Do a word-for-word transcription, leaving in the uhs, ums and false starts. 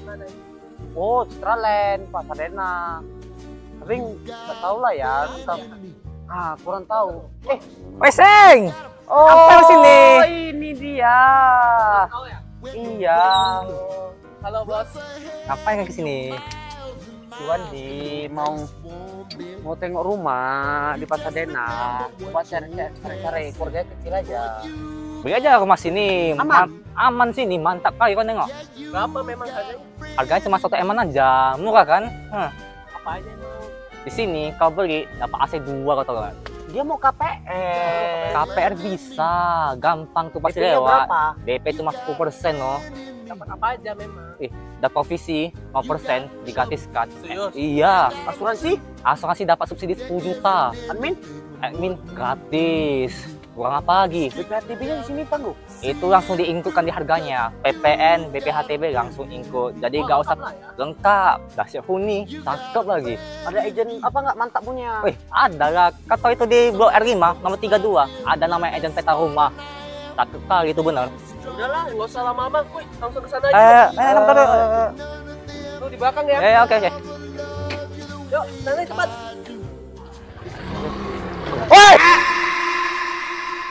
mana ini? Oh, Citraland, Pasadena. Tapi nggak tahu lah ya. Tentang... Ah, kurang tahu. Eh, Weseng. oh, Apa sini? ini dia. Tahu ya? Iya. Halo bos. Ngapain ke sini? Iwan di mau mau tengok rumah di Pasadena. Buat cari-cari keluarga kecil aja. Beli aja rumah sini. Aman. Ma- aman sini, mantap kali kan nengok. Berapa memang harganya? Harganya cuma satu eman aja, murah kan? Hah. Apa aja emang? Di sini kau beli dapat A C dua kau tahu kan? Dia mau K P R. K P R bisa, gampang tuh pasti D P-nya lewat. berapa? D P cuma sepuluh persen loh. Dapat apa aja memang? Ih, dapat provisi lima persen digratiskan. Serius? Iya, Asuransi? asuransi dapat subsidi sepuluh juta. Admin? Admin gratis. Kurang apa lagi? B P H T B-nya di sini tangguh. Itu langsung diinklukan di harganya. P P N, B P H T B langsung include. Jadi Wah, gak usah lengkap lah ya. lengkap. Dahsyat huni, cakep lagi. Ada agent apa nggak mantap punya? Wih, ada lah. Kata itu di Blok R lima, nomor tiga puluh dua. Ada namanya agent peta rumah. Cakep kali itu bener. Udahlah, nggak usah lama-lama. Kuy, langsung ke sana Eh, aja. eh, bentar, bentar. Tuh di belakang ya. Eh, oke, oke. Yuk, sana cepat. Woi!